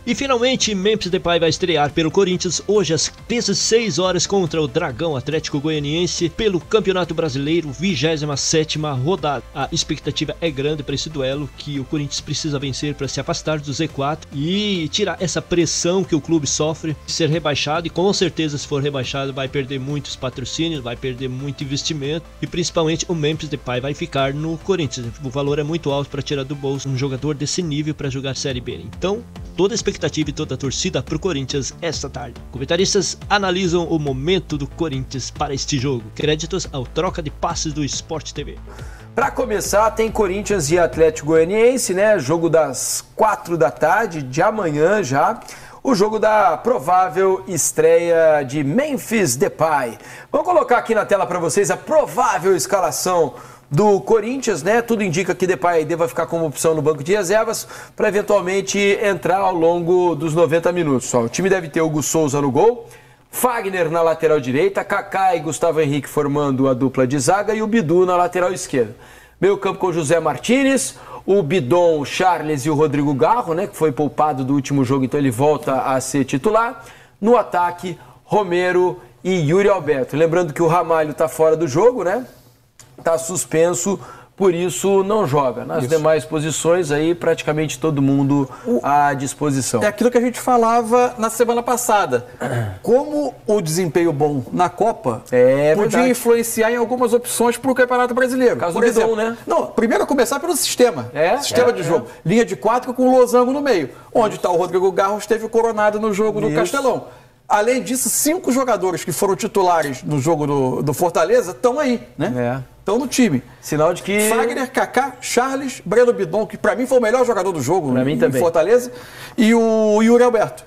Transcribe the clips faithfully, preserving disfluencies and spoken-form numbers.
E finalmente, Memphis Depay vai estrear pelo Corinthians hoje às dezesseis horas contra o Dragão Atlético Goianiense pelo Campeonato Brasileiro, vigésima sétima rodada. A expectativa é grande para esse duelo, que o Corinthians precisa vencer para se afastar do Z quatro e tirar essa pressão que o clube sofre de ser rebaixado, e com certeza se for rebaixado vai perder muitos patrocínios, vai perder muito investimento e principalmente o Memphis Depay vai ficar no Corinthians. O valor é muito alto para tirar do bolso um jogador desse nível para jogar Série B. Então, toda a expectativa e toda a torcida pro Corinthians esta tarde. Comentaristas analisam o momento do Corinthians para este jogo. Créditos ao Troca de Passes do Sport T V. Para começar, tem Corinthians e Atlético Goianiense, né? Jogo das quatro da tarde de amanhã já. O jogo da provável estreia de Memphis Depay. Vamos colocar aqui na tela para vocês a provável escalação do Corinthians, né? Tudo indica que Depay deva ficar como opção no banco de reservas para eventualmente entrar ao longo dos noventa minutos. Ó, o time deve ter Hugo Souza no gol, Fagner na lateral direita, Kaká e Gustavo Henrique formando a dupla de zaga e o Bidu na lateral esquerda. Meio campo com José Martínez, o Bidon, o Charles e o Rodrigo Garro, né? Que foi poupado do último jogo, então ele volta a ser titular. No ataque, Romero e Yuri Alberto. Lembrando que o Ramalho está fora do jogo, né? Está suspenso, por isso não joga. Nas isso. demais posições, aí praticamente todo mundo à disposição. É aquilo que a gente falava na semana passada. Como o desempenho bom na Copa é podia verdade. influenciar em algumas opções para o Campeonato Brasileiro. Caso por do exemplo, Bidon, né? Não, primeiro começar pelo sistema. É? Sistema é, de é. jogo. Linha de quatro com o losango no meio. Onde está o Rodrigo Garros, esteve o Coronado no jogo isso. do Castelão. Além disso, cinco jogadores que foram titulares no jogo do, do Fortaleza estão aí, né? É. Estão no time. Sinal de que... Fagner, Kaká, Charles, Breno Bidon, que pra mim foi o melhor jogador do jogo pra em, mim também. em Fortaleza, e o Yuri Alberto.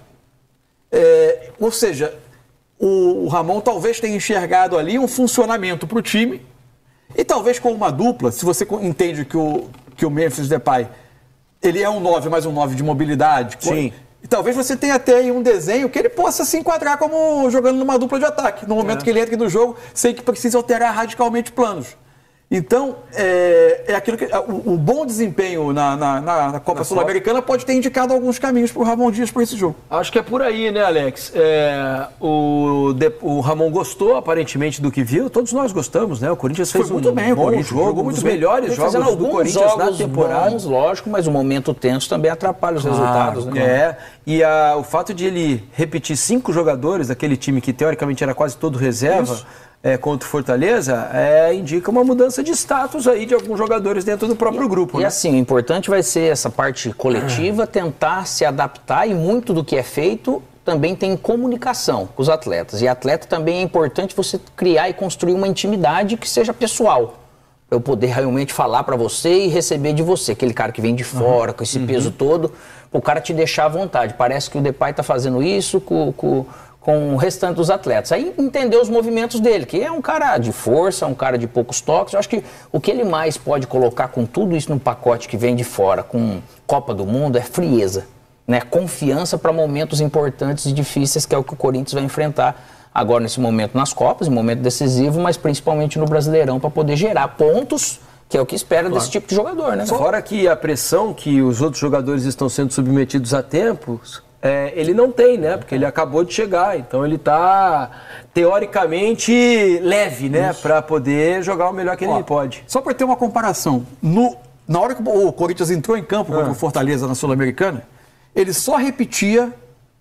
É, ou seja, o, o Ramon talvez tenha enxergado ali um funcionamento pro time, e talvez com uma dupla, se você entende que o, que o Memphis Depay, ele é um nove, mas um nove de mobilidade. Sim. E talvez você tenha até aí um desenho que ele possa se enquadrar como jogando numa dupla de ataque, no momento é. que ele entra no jogo, sem que precise alterar radicalmente planos. Então, é, é aquilo que o, o bom desempenho na, na, na, na Copa Sul-Americana pode ter indicado alguns caminhos para o Ramon Dias para esse jogo. Acho que é por aí, né, Alex? É, o, de, o Ramon gostou, aparentemente, do que viu. Todos nós gostamos, né? O Corinthians fez Foi muito um bem, bom o Corinthians jogo, jogou um dos muito bem. melhores jogos do Corinthians na temporada. Bons, lógico, mas o momento tenso também atrapalha os resultados. Ah, né? É, e a, o fato de ele repetir cinco jogadores daquele time que, teoricamente, era quase todo reserva... Isso. É, contra o Fortaleza, é, indica uma mudança de status aí de alguns jogadores dentro do próprio e, grupo. E né? assim, o importante vai ser essa parte coletiva, tentar se adaptar, e muito do que é feito também tem comunicação com os atletas. E atleta também é importante você criar e construir uma intimidade que seja pessoal. Para eu poder realmente falar para você e receber de você. Aquele cara que vem de fora, uhum. com esse uhum. peso todo, o cara te deixar à vontade. Parece que o Depay está fazendo isso com... com com o restante dos atletas. Aí entender os movimentos dele, que é um cara de força, um cara de poucos toques. Eu acho que o que ele mais pode colocar com tudo isso no pacote que vem de fora, com Copa do Mundo, é frieza, né? Confiança para momentos importantes e difíceis, que é o que o Corinthians vai enfrentar agora nesse momento nas Copas, um momento decisivo, mas principalmente no Brasileirão, para poder gerar pontos, que é o que espera claro. desse tipo de jogador, né? Fora que a pressão que os outros jogadores estão sendo submetidos a tempos... É, ele não tem, né? Porque ele acabou de chegar, então ele está teoricamente leve, né? Para poder jogar o melhor que Ó, ele pode. Só para ter uma comparação, no, na hora que o Corinthians entrou em campo contra ah. o Fortaleza na Sul-Americana, ele só repetia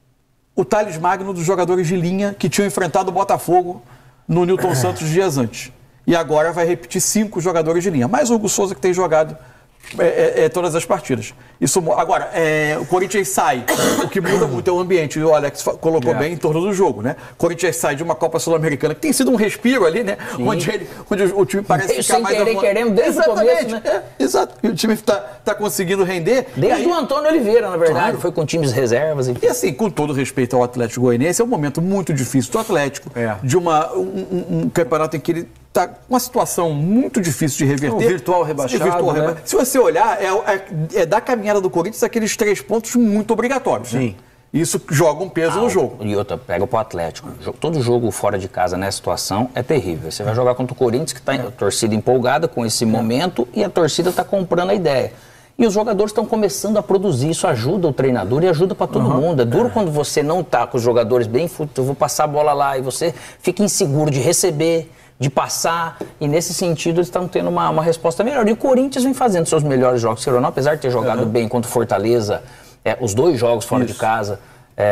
o Thales Magno dos jogadores de linha que tinham enfrentado o Botafogo no Newton Santos dias antes. E agora vai repetir cinco jogadores de linha, mais o Hugo Souza que tem jogado É, é, é, todas as partidas. Isso, agora, é, o Corinthians sai, o que muda muito é o ambiente, o Alex colocou é. bem em torno do jogo, né? O Corinthians sai de uma Copa Sul-Americana, que tem sido um respiro ali, né? Onde, ele, onde o time parece Meio ficar sem mais... querer, avon... querendo desde Exatamente, o começo, né? É, exato, e o time está tá conseguindo render. Desde aí... o Antônio Oliveira, na verdade, claro. Foi com times reservas. Enfim. E assim, com todo respeito ao Atlético Goianiense, é um momento muito difícil do Atlético, é. de uma, um, um, um campeonato em que ele está com uma situação muito difícil de reverter. Um virtual rebaixado, virtual né? reba... Se você olhar, é, é, é da caminhada do Corinthians aqueles três pontos muito obrigatórios. Sim. Né? Isso joga um peso ah, no jogo. E outra, pega pro Atlético. Todo jogo fora de casa nessa situação é terrível. Você vai jogar contra o Corinthians, que está a torcida empolgada com esse momento e a torcida está comprando a ideia. E os jogadores estão começando a produzir, isso ajuda o treinador e ajuda para todo uhum. mundo. É duro é. quando você não tá com os jogadores bem, eu vou passar a bola lá, e você fica inseguro de receber, de passar, e nesse sentido eles estão tendo uma, uma resposta melhor. E o Corinthians vem fazendo seus melhores jogos, apesar de ter jogado uhum. bem contra o Fortaleza, é, os dois jogos fora isso. de casa,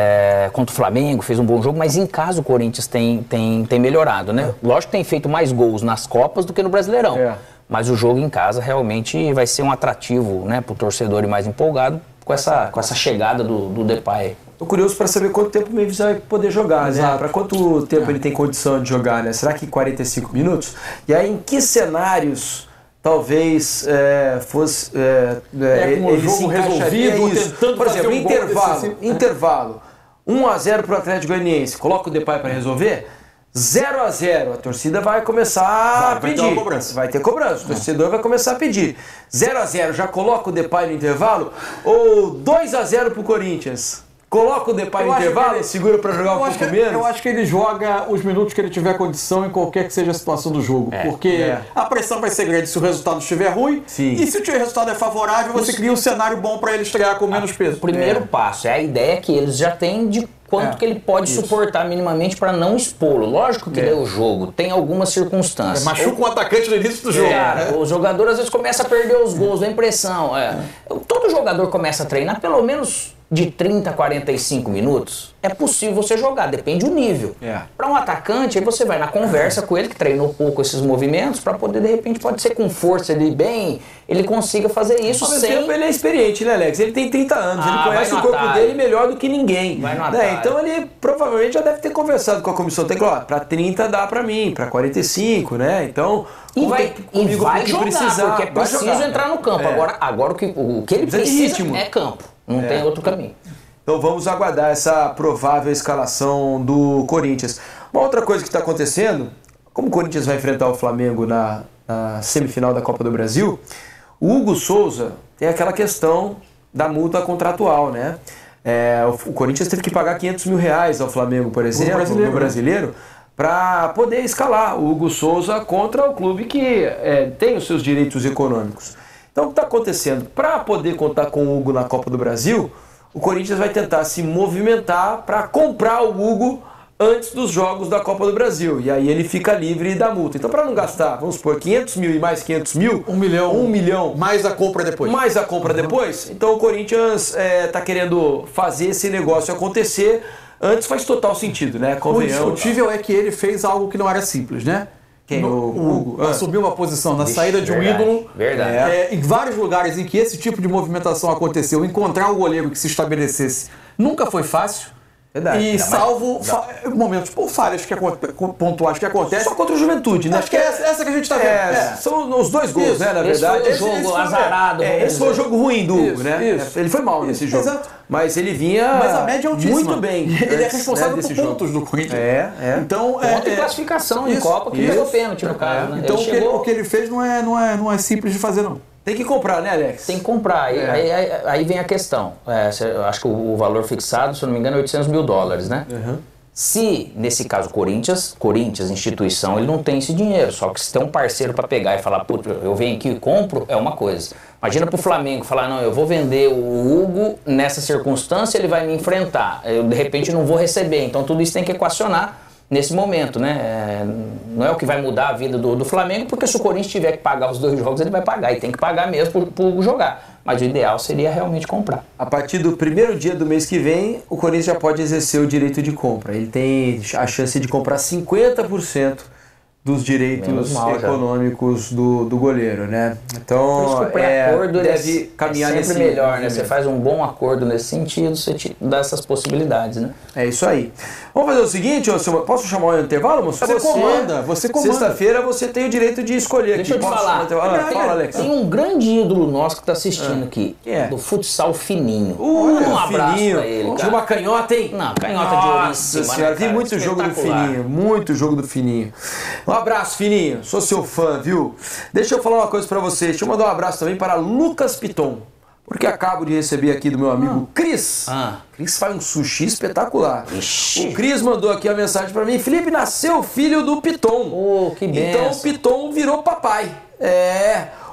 é, contra o Flamengo, fez um bom jogo, mas em casa o Corinthians tem, tem, tem melhorado, né? É. Lógico que tem feito mais gols nas Copas do que no Brasileirão. É. Mas o jogo em casa realmente vai ser um atrativo, né, para o torcedor e mais empolgado com essa, com essa chegada do, do Depay. Estou curioso para saber quanto tempo o Memphis vai poder jogar, Exato. né? Para quanto tempo é. ele tem condição de jogar, né? Será que quarenta e cinco minutos? E aí, em que cenários talvez é, fosse é, é, com ele o jogo resolvido, isso. tentando Por exemplo, fazer um intervalo, gol intervalo, um a zero para o Atlético Goianiense, coloca o Depay para resolver. zero a zero, a torcida vai começar vai, a pedir. Vai ter cobrança. Vai ter cobrança, o torcedor vai começar a pedir. zero a zero, já coloca o Depay no intervalo? Ou dois a zero pro Corinthians? Coloca o Depay no intervalo e segura para jogar um pouco menos? Eu acho que ele joga os minutos que ele tiver condição em qualquer que seja a situação do jogo. É, porque é. a pressão vai ser grande se o resultado estiver ruim. Sim. E se o resultado é favorável, você cria um cenário bom para ele estrear com menos peso. O primeiro é. passo é a ideia que eles já têm de quanto é. que ele pode Isso. suportar minimamente para não expô-lo. Lógico que é. o jogo tem algumas circunstâncias. É, machuca um atacante no início do jogo. Cara, é. o jogador às vezes começa a perder os gols, vem pressão. É. É. Todo jogador começa a treinar pelo menos de trinta a quarenta e cinco minutos. É possível você jogar, depende do nível. É. Para um atacante, aí você vai na conversa com ele, que treinou pouco esses movimentos, para poder, de repente, pode ser com força, ele bem, ele consiga fazer isso Ao sem... mesmo tempo, ele é experiente, né, Alex? Ele tem trinta anos, ah, ele conhece o corpo atalho. dele melhor do que ninguém. Vai no né? Então ele provavelmente já deve ter conversado com a comissão técnica, para trinta dá para mim, para quarenta e cinco, né? Então... E vai, e vai jogar, precisar, porque é preciso jogar, entrar no campo. É. Agora, agora o, que, o que ele precisa, precisa é campo, não é. tem outro caminho. Então vamos aguardar essa provável escalação do Corinthians. Uma outra coisa que está acontecendo, como o Corinthians vai enfrentar o Flamengo na, na semifinal da Copa do Brasil, o Hugo Souza tem aquela questão da multa contratual, né? É, o, o Corinthians teve que pagar quinhentos mil reais ao Flamengo, por exemplo, brasileiro, no brasileiro, para poder escalar o Hugo Souza contra o clube que é, tem os seus direitos econômicos. Então o que está acontecendo? Para poder contar com o Hugo na Copa do Brasil, o Corinthians vai tentar se movimentar para comprar o Hugo antes dos jogos da Copa do Brasil. E aí ele fica livre da multa. Então, para não gastar, vamos supor, quinhentos mil e mais quinhentos mil... Um milhão. Um milhão. Mais a compra depois. Mais a compra uhum. depois. Então, o Corinthians está é, querendo fazer esse negócio acontecer. Antes faz total sentido, né? Convenhamos. O discutível é que ele fez algo que não era simples, né? Quem? No, o Hugo. Ah. Assumiu uma posição na Vixe, saída de um verdade, ídolo. Verdade. É, em vários lugares em que esse tipo de movimentação aconteceu, encontrar um goleiro que se estabelecesse nunca foi fácil. Verdade. E salvo fa momentos por falhas que pontuais que acontecem. Só contra o Juventude, né? Acho que é essa, essa que a gente está vendo. É, é. São os dois gols, isso, né? Na verdade. Esse foi o jogo esse, azarado. É, esse foi o jogo ruim do Hugo, né? Isso. Ele foi mal isso, nesse jogo. Exato. Mas ele vinha Mas a média é altíssima. muito bem. Ele é responsável né, por pontos jogo. do Corinthians. É, é. Então, é, é, classificação isso, em Copa, que pegou pênalti no caso. Né? Então o que, ele, o que ele fez não é, não, é, não é simples de fazer, não. Tem que comprar, né, Alex? Tem que comprar. É. Aí, aí, aí vem a questão. É, acho que o valor fixado, se eu não me engano, é oitocentos mil dólares, né? Uhum. Se, nesse caso, Corinthians, Corinthians, instituição, ele não tem esse dinheiro. Só que se tem um parceiro para pegar e falar, putz, eu venho aqui e compro, é uma coisa. Imagina pro Flamengo falar, não, eu vou vender o Hugo nessa circunstância, ele vai me enfrentar. Eu, de repente, não vou receber. Então, tudo isso tem que equacionar nesse momento, né? É, não é o que vai mudar a vida do, do Flamengo, porque se o Corinthians tiver que pagar os dois jogos, ele vai pagar. E tem que pagar mesmo por, por jogar. Mas o ideal seria realmente comprar. A partir do primeiro dia do mês que vem, o Corinthians já pode exercer o direito de compra. Ele tem a chance de comprar cinquenta por cento dos direitos mal, econômicos do, do goleiro, né? Então, Por isso que o pré-acordo é, deve caminhar é sempre nesse melhor, né? Você faz um bom acordo nesse sentido, você te dá essas possibilidades, né? É isso aí. Vamos fazer o seguinte, posso chamar o intervalo, moço? Você, você comanda, você comanda. Sexta-feira você tem o direito de escolher. Deixa aqui. eu te Posso falar. Ah, tem, fala, Alex. Tem um grande ídolo nosso que está assistindo ah. aqui, é? do futsal Fininho. Uh, um abraço Fininho. pra ele, cara. De uma canhota, hein? Não, canhota Nossa de ouriçima, senhora, né, vi muito jogo do Fininho, muito jogo do Fininho. Um abraço, Fininho. Sou seu fã, viu? Deixa eu falar uma coisa pra vocês. Deixa eu mandar um abraço também para Lucas Piton, porque acabo de receber aqui do meu amigo ah. Cris. Ah. Cris faz um sushi espetacular. Ixi. O Cris mandou aqui a mensagem pra mim. Felipe, nasceu o filho do Piton. Oh, que benção. Então o Piton virou papai. É...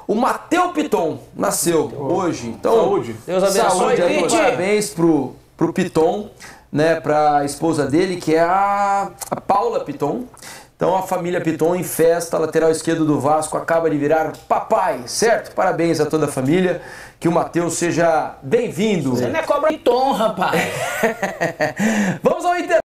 O Matheus Piton nasceu hoje. Então, saúde. Deus abençoe, saúde aí, Pete. parabéns pro, pro Piton, né, pra esposa dele, que é a, a Paula Piton. Então a família Piton em festa, lateral esquerdo do Vasco, acaba de virar papai, certo? Parabéns a toda a família, que o Matheus seja bem-vindo. Você não é cobra de tom, rapaz. Vamos ao intervalo.